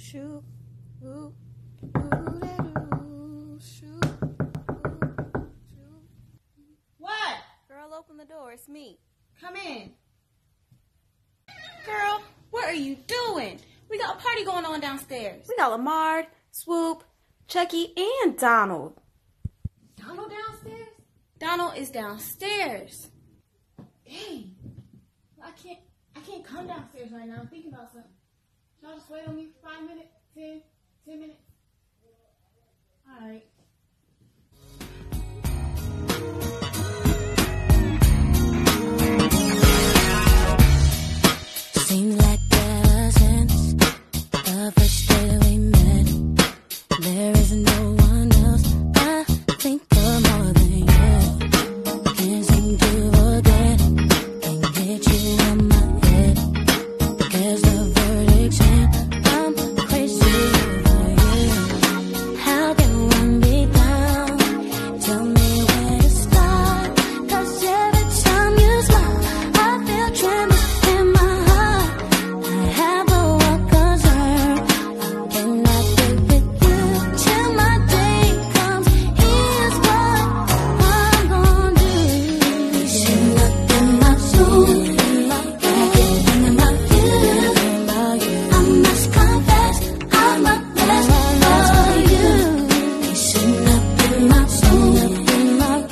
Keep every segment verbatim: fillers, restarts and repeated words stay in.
Shoot, ooh, ooh, shoot, ooh, shoot. What? Girl, open the door. It's me. Come in. Girl, what are you doing? We got a party going on downstairs. We got Lamar, Swoop, Chucky, and Donald. Donald downstairs? Donald is downstairs. Dang. I can't I can't come downstairs right now. I'm thinking about something. Y'all just wait on me for five minutes? Ten? Ten minutes? Alright. Seems like ever since the first day we met, there is no one else I think of more than you. Can't seem to forget, can't get you on my head. There's the verdict's in, I'm crazy over you. How can one be down? Tell me where to start, 'cause every time you smile, I feel tremors in my heart. I have a one concern, I cannot live with you till my day comes. Here's what I'm gonna do. There's nothing about you, everything about you. I must confess, I'm a mess for you. There's nothing about you, everything about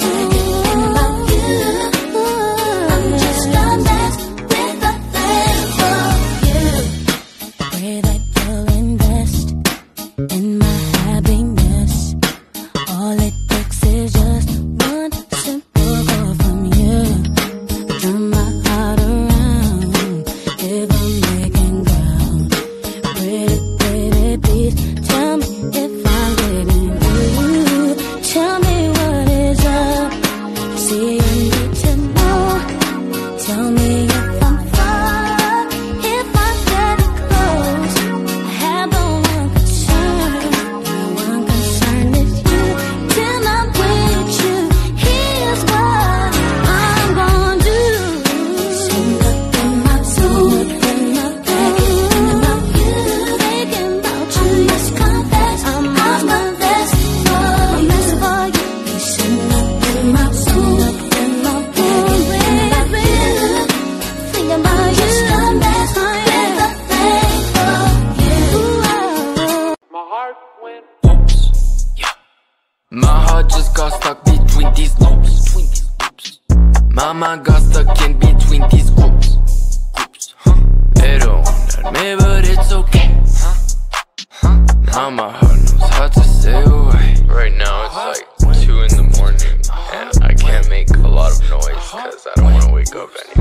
you. I'm just a mess with a thing for you. Pray that you'll invest in my happiness. All it takes is just one simple call from you. Turn my heart around if I'm making ground. Pretty, pretty, please tell me if I'm getting you. Tell me what is up. See, I need to know. Tell me if I'm far, if I'm very close. I have but one concern, and one concern is you. Till I'm with you, here's what I'm gonna do. Say nothing about you, nothing about you, thinking about you. Just confess, I'm a mess for you. Say nothing about you, nothing about you, baby. Think about you, just a mess with a thing for you. My heart went oops. Yeah. My heart just got stuck between these loops. Between these loops. My mind got stuck in between these groups. Groups. Huh? They don't want me, but it's okay. Huh? Huh? Now my heart knows how to stay away. Right now it's like two in the morning, and I can't make a lot of noise because I don't want to wake up anyone.